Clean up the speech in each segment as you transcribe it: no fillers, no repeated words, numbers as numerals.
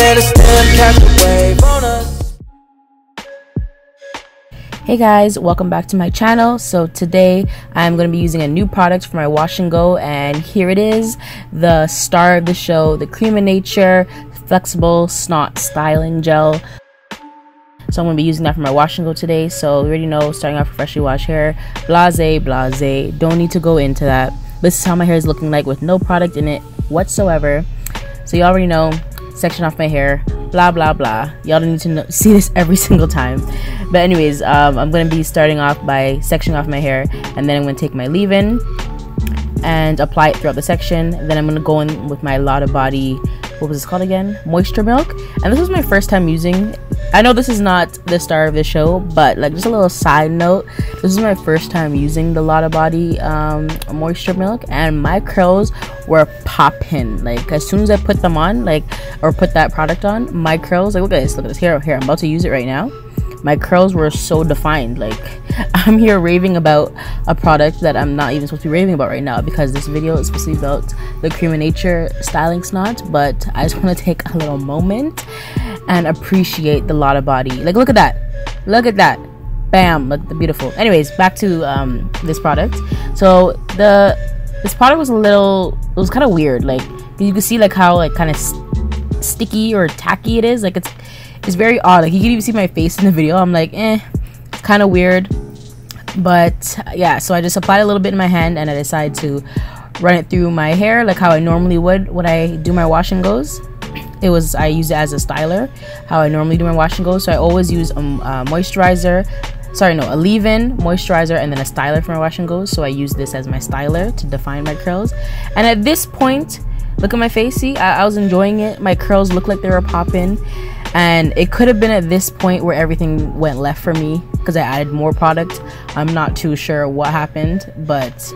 let a stem catch a wave on us. Hey guys, welcome back to my channel. So today I'm going to be using a new product for my wash and go, and here it is, the star of the show, the Creme of Nature Flexible Snot Styling Gel. So I'm going to be using that for my wash and go today. So you already know, starting off with freshly washed hair, blase, don't need to go into that. This is how my hair is looking like with no product in it whatsoever. So you already know, section off my hair, blah blah blah. Y'all don't need to see this every single time. But anyways, I'm going to be starting off by sectioning off my hair, and then I'm going to take my leave-in and apply it throughout the section. Then I'm going to go in with my Lotta body, what was this called again? Moisture Milk. And this was my first time using, I know this is not the star of the show, but like just a little side note, this is my first time using the Lotta body Moisture Milk, and my curls were popping. Like as soon as I put them on, like, or put that product on, my curls, like look at this here, I'm about to use it right now. My curls were so defined. Like I'm here raving about a product that I'm not even supposed to be raving about right now, because this video is supposed to be about the Creme of Nature styling snot. But I just want to take a little moment and appreciate the Lotta body. Like look at that, bam, look, the beautiful. Anyways, back to this product. So this product was it was kind of weird. Like you can see like how like kind of sticky or tacky it is. Like it's very odd. Like you can even see my face in the video. I'm like, kind of weird. But yeah, so I just applied a little bit in my hand, and I decided to run it through my hair like how I normally would when I do my wash and goes. I use it as a styler, how I normally do my wash and goes. So I always use a moisturizer, a leave-in, moisturizer, and then a styler for my wash and goes. So I use this as my styler to define my curls. And at this point, look at my face. See, I was enjoying it. My curls look like they were popping. And it could have been at this point where everything went left for me because I added more product. I'm not too sure what happened, but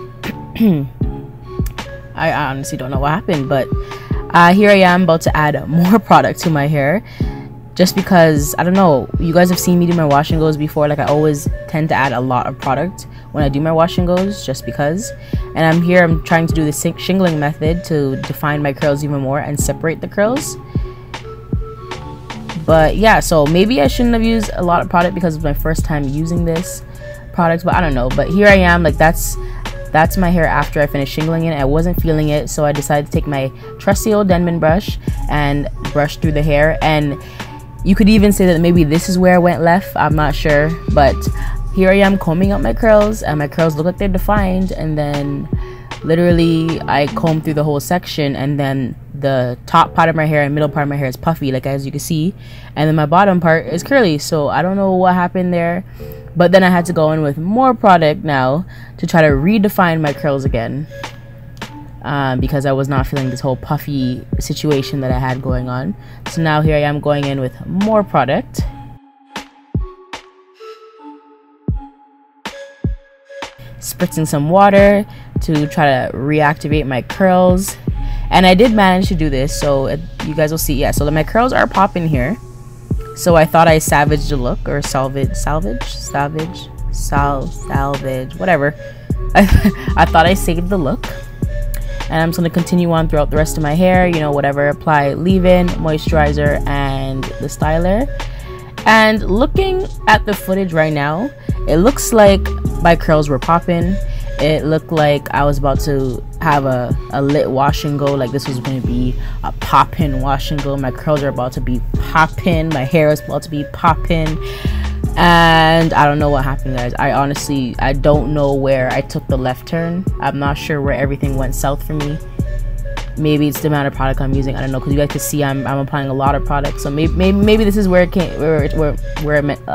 I honestly don't know what happened. But here I am about to add more product to my hair, just because, I don't know, you guys have seen me do my wash and goes before. Like I always tend to add a lot of product when I do my wash and goes, just because. And I'm trying to do the shingling method to define my curls even more and separate the curls. But yeah, so maybe I shouldn't have used a lot of product because it's my first time using this product, but I don't know. But here I am, like that's my hair after I finished shingling it. I wasn't feeling it, so I decided to take my trusty old Denman brush and brush through the hair. And you could even say that maybe this is where I went left, I'm not sure. But here I am combing out my curls, and my curls look like they're defined. And then literally I combed through the whole section, and then the top part of my hair and middle part of my hair is puffy, like as you can see, and then my bottom part is curly. So I don't know what happened there, but then I had to go in with more product now to try to redefine my curls again, because I was not feeling this whole puffy situation that I had going on. So now here I am going in with more product, spritzing some water to try to reactivate my curls. And I did manage to do this, so you guys will see. Yeah, so my curls are popping here. So I thought I salvaged the look, or salvage, whatever. I thought I saved the look. And I'm just going to continue on throughout the rest of my hair, you know, whatever. Apply leave-in, moisturizer, and the styler. And looking at the footage right now, it looks like my curls were popping. It looked like I was about to have a lit wash and go. Like this was going to be a pop-in wash and go. My curls are about to be popping. My hair is about to be popping. And I don't know what happened, guys. I don't know where I took the left turn. I'm not sure where everything went south for me. Maybe it's the amount of product I'm using. I don't know, because you guys can see I'm applying a lot of product. So maybe this is where it came, where it meant.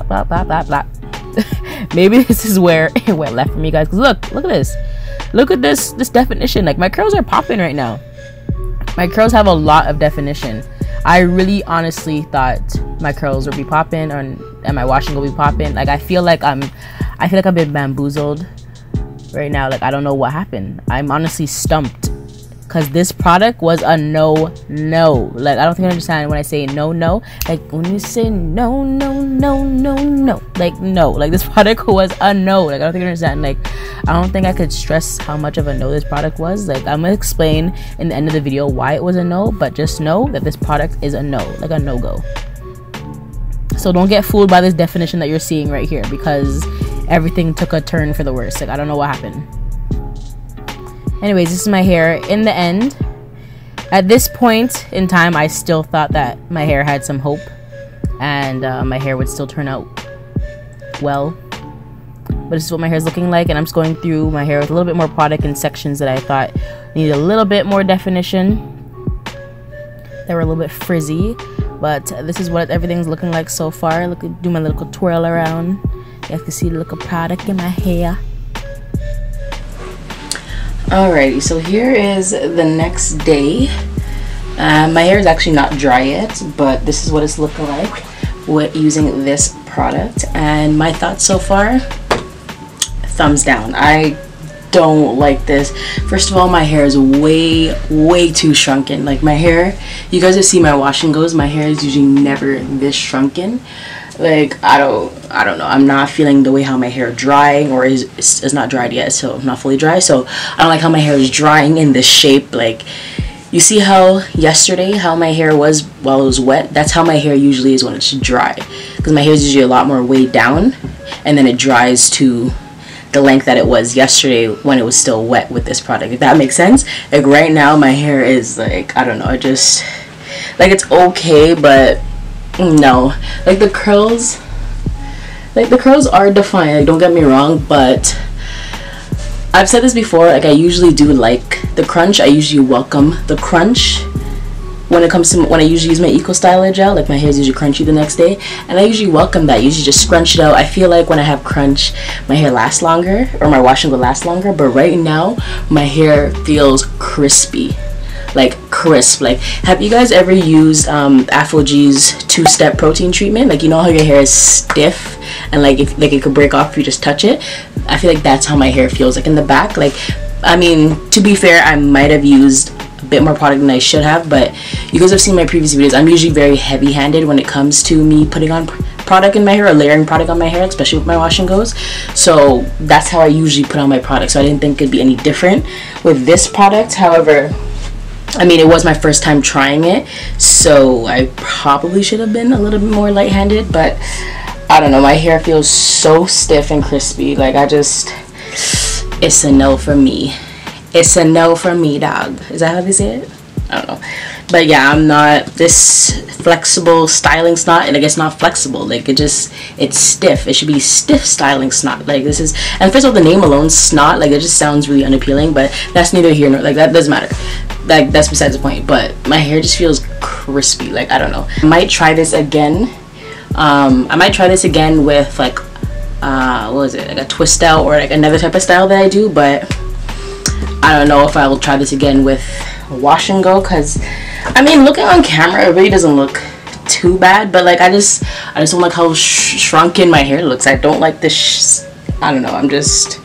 Maybe this is where it went left for me, guys. Because look at this definition. Like my curls are popping right now. My curls have a lot of definition. I really honestly thought my curls would be popping, and my washing will be popping. Like I feel like I've been bamboozled right now. Like I don't know what happened. I'm honestly stumped. because this product was a no. Like, I don't think you understand when I say no. Like, when you say no, like, no, like, this product was a no. Like, I don't think you understand. Like, I don't think I could stress how much of a no this product was. Like, I'm gonna explain in the end of the video why it was a no, but just know that this product is a no, like a no-go. So don't get fooled by this definition that you're seeing right here, because everything took a turn for the worse. Like, I don't know what happened. Anyways, this is my hair in the end. At this point in time, I still thought that my hair had some hope, and my hair would still turn out well. But this is what my hair is looking like, and I'm just going through my hair with a little bit more product in sections that I thought needed a little bit more definition. They were a little bit frizzy, but this is what everything's looking like so far. Look, do my little twirl around. You have to see the little product in my hair. Alrighty, so here is the next day. My hair is actually not dry yet, but this is what it's looking like with using this product. And my thoughts so far, thumbs down. I don't like this. First of all, my hair is way too shrunken. Like, my hair, you guys have seen my wash and goes, my hair is usually never this shrunken. Like, I don't know, I'm not feeling the way how my hair drying, or is not dried yet, so not fully dry. So I don't like how my hair is drying in this shape. Like, you see how yesterday how my hair was while it was wet? That's how my hair usually is when it's dry, because my hair is usually a lot more weighed down, and then it dries to the length that it was yesterday when it was still wet with this product, if that makes sense. Like, right now my hair is like, I don't know, it just, like, it's okay, but no, like, the curls are defined, like, don't get me wrong, but I've said this before, like, I usually do like the crunch. I usually welcome the crunch when it comes to when I usually use my Eco Styler gel. Like, my hair is usually crunchy the next day, and I usually welcome that. I usually just scrunch it out. I feel like when I have crunch, my hair lasts longer, or my wash and go lasts longer. But right now my hair feels crispy, like crisp. Like, have you guys ever used Afro-G's 2-step protein treatment? Like, you know how your hair is stiff and like it could break off if you just touch it? I feel like that's how my hair feels, like in the back. Like, I mean, to be fair, I might have used a bit more product than I should have, but you guys have seen my previous videos. I'm usually very heavy-handed when it comes to me putting on product in my hair or layering product on my hair, especially with my wash and goes. So that's how I usually put on my product, so I didn't think it'd be any different with this product. However, I mean, it was my first time trying it, so I probably should have been a little bit more light-handed, but I don't know, my hair feels so stiff and crispy. Like, it's a no for me. It's a no for me, dog. Is that how they say it? I don't know. But yeah, I'm not this flexible styling Snot, and I guess not flexible. Like, it's stiff. It should be stiff styling Snot. Like, this is, and first of all, the name alone, Snot, like, it just sounds really unappealing, but that's neither here nor, like, that doesn't matter. Like, that's besides the point. But my hair just feels crispy. Like, I don't know. I might try this again. I might try this again with, like, what was it, like a twist out or like another type of style that I do, but I don't know if I will try this again with wash and go, because I mean, looking on camera it really doesn't look too bad, but like I just don't like how shrunken my hair looks. I don't like this I don't know, I'm just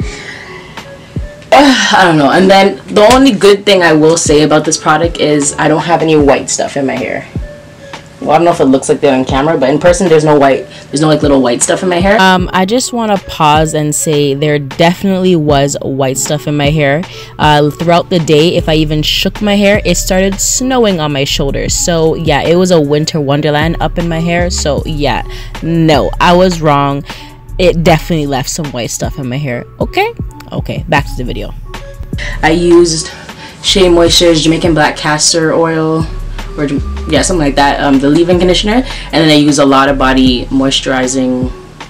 I don't know. And then the only good thing I will say about this product is I don't have any white stuff in my hair. Well, I don't know if it looks like that on camera, but in person there's no like little white stuff in my hair. I just want to pause and say there definitely was white stuff in my hair. Throughout the day, if I even shook my hair, it started snowing on my shoulders. So yeah, it was a winter wonderland up in my hair. So yeah, no, I was wrong. It definitely left some white stuff in my hair. Okay, back to the video. I used Shea Moisture's Jamaican Black Castor Oil, or yeah, something like that, the leave-in conditioner, and then I use a Lotta body moisturizing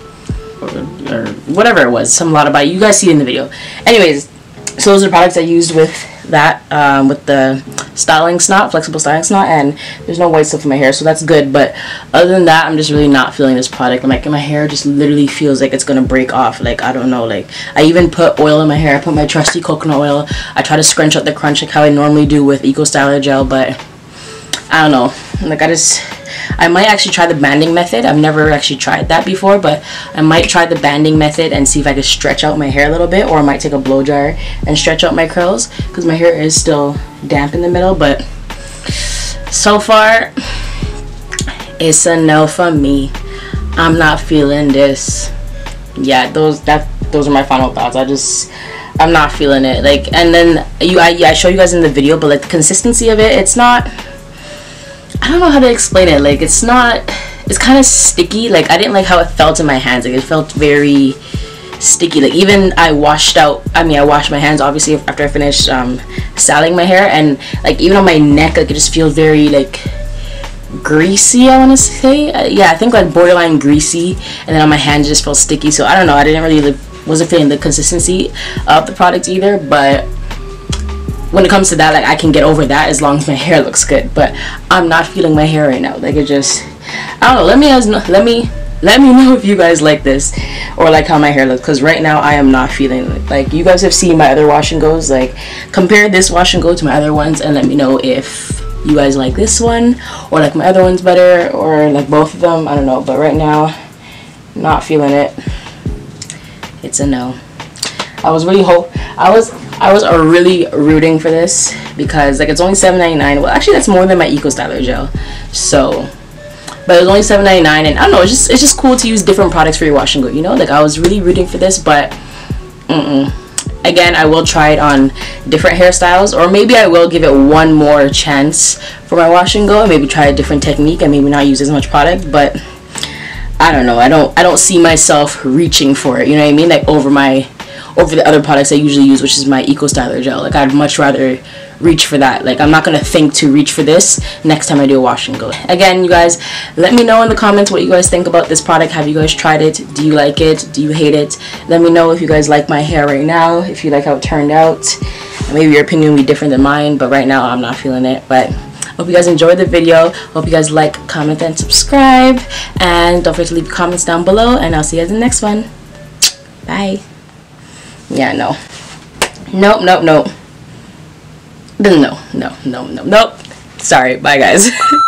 or whatever it was, some Lotta body, you guys see it in the video. Anyways, so those are the products I used with that, with the styling Snot, flexible styling Snot, and there's no white stuff in my hair, so that's good. But other than that, I'm just really not feeling this product. I'm like, my hair just literally feels like it's gonna break off. Like, I don't know, like I even put oil in my hair. I put my trusty coconut oil. I try to scrunch out the crunch like how I normally do with Eco Styler gel, but I don't know, like I just I might actually try the banding method. I've never actually tried that before, but I might try the banding method and see if I could stretch out my hair a little bit, or I might take a blow dryer and stretch out my curls because my hair is still damp in the middle. But so far it's a no from me. I'm not feeling this. Yeah, those are my final thoughts. I'm not feeling it. Like, and then I show you guys in the video, but like the consistency of it, it's not, I don't know how to explain it. Like, it's kind of sticky. Like, I didn't like how it felt in my hands. Like, it felt very sticky. Like, even I washed my hands obviously after I finished styling my hair, and like even on my neck, like it just feels very like greasy, I want to say. Yeah, I think like borderline greasy, and then on my hands it just felt sticky. So I don't know, I didn't really wasn't feeling the consistency of the product either. But when it comes to that, like I can get over that as long as my hair looks good. But I'm not feeling my hair right now. Like, it just, I don't know. Let me know if you guys like this or like how my hair looks, because right now I am not feeling it. Like, you guys have seen my other wash and goes. Like, compare this wash and go to my other ones and let me know if you guys like this one or like my other ones better, or like both of them. I don't know, but right now not feeling it. It's a no. I was really really rooting for this because like it's only $7.99. Well, actually that's more than my Eco Styler gel. So, but it was only $7.99, and I don't know, it's just cool to use different products for your wash and go, you know? Like, I was really rooting for this, but again, I will try it on different hairstyles, or maybe I will give it one more chance for my wash and go and maybe try a different technique and maybe not use as much product. But I don't know, I don't see myself reaching for it, you know what I mean? Like over the other products I usually use, which is my Eco Styler gel. Like, I'd much rather reach for that. Like, I'm not gonna think to reach for this next time I do a wash and go. Again, you guys, let me know in the comments what you guys think about this product. Have you guys tried it? Do you like it? Do you hate it? Let me know if you guys like my hair right now, if you like how it turned out. Maybe your opinion will be different than mine, but right now I'm not feeling it. But hope you guys enjoyed the video. Hope you guys like, comment, and subscribe, and don't forget to leave comments down below, and I'll see you guys in the next one. Bye. Yeah, no. Nope. Nope. Sorry, bye guys.